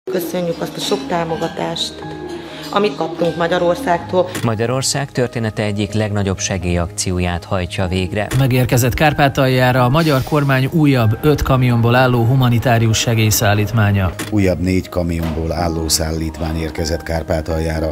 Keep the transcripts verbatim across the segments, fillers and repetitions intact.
Köszönjük azt a sok támogatást, amit kaptunk Magyarországtól. Magyarország története egyik legnagyobb segélyakcióját hajtja végre. Megérkezett Kárpátaljára a magyar kormány újabb öt kamionból álló humanitárius segélyszállítmánya. Újabb négy kamionból álló szállítmány érkezett Kárpátaljára.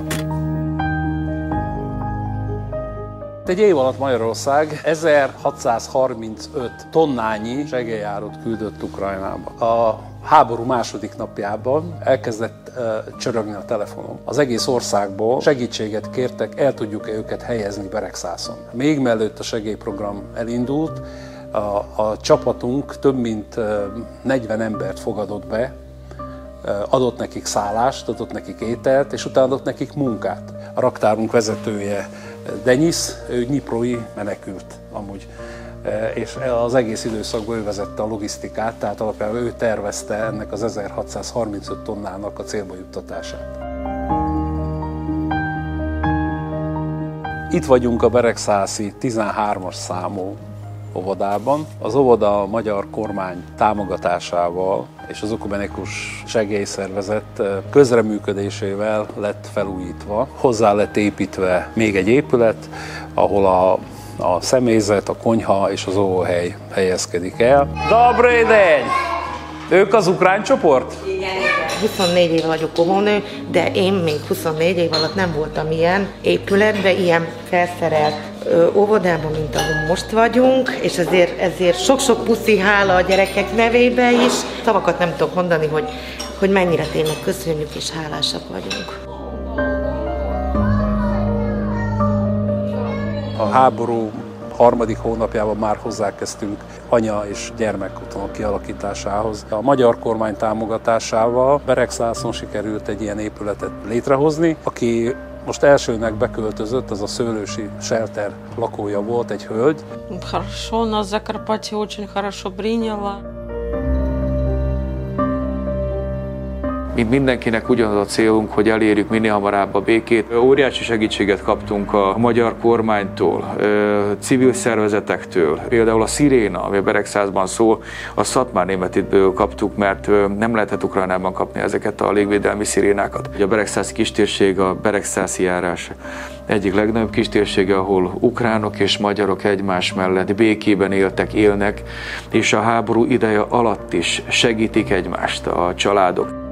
Egy év alatt Magyarország ezerhatszázharmincöt tonnányi segélyárut küldött Ukrajnába. A háború második napjában elkezdett uh, csörögni a telefonom. Az egész országból segítséget kértek, el tudjuk-e őket helyezni Beregszászon. Még mielőtt a segélyprogram elindult, a, a csapatunk több mint uh, negyven embert fogadott be, uh, adott nekik szállást, adott nekik ételt, és utána adott nekik munkát. A raktárunk vezetője Denis, ő nyiprói menekült amúgy, és az egész időszakban ő vezette a logisztikát, tehát alapján ő tervezte ennek az ezerhatszázharmincöt tonnának a célba juttatását. Itt vagyunk a beregszászi tizenhármas számú óvodában. Az óvoda a magyar kormány támogatásával és az ökumenikus segélyszervezet közreműködésével lett felújítva. Hozzá lett építve még egy épület, ahol a a személyzet, a konyha és az óvóhely helyezkedik el. Dobrý deň! Ők az ukrán csoport? Igen, igen. huszonnégy éve vagyok óvónő, de én még huszonnégy év alatt nem voltam ilyen épületben, ilyen felszerelt ö, óvodában, mint ahol most vagyunk, és ezért, ezért sok-sok puszi hála a gyerekek nevébe is. Szavakat nem tudok mondani, hogy, hogy mennyire tényleg köszönjük és hálásak vagyunk. A háború harmadik hónapjában már hozzákezdtünk anya és gyermek otthonok kialakításához. A magyar kormány támogatásával Beregszászon sikerült egy ilyen épületet létrehozni. Aki most elsőnek beköltözött, az a Szőlősi Shelter lakója volt, egy hölgy. Хорошо, нас Закарпатье очень хорошо приняло. Mint mindenkinek ugyanaz a célunk, hogy elérjük minél hamarabb a békét. Óriási segítséget kaptunk a magyar kormánytól, civil szervezetektől. Például a sziréna, ami a Beregszászban szól, a Szatmár Németitből kaptuk, mert nem lehetett Ukrajnában kapni ezeket a légvédelmi szirénákat. A beregszászi kistérség a beregszászi járás egyik legnagyobb kistérsége, ahol ukránok és magyarok egymás mellett békében éltek, élnek, és a háború ideje alatt is segítik egymást a családok.